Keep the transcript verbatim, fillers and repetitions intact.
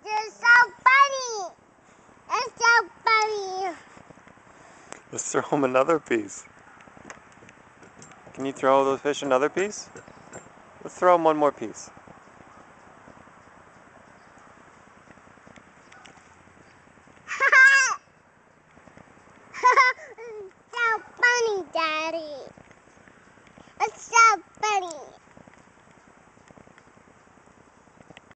It's so funny. It's so funny. Let's throw him another piece. Can you throw those fish another piece? Let's throw him one more piece. It's so funny, Daddy. It's so funny.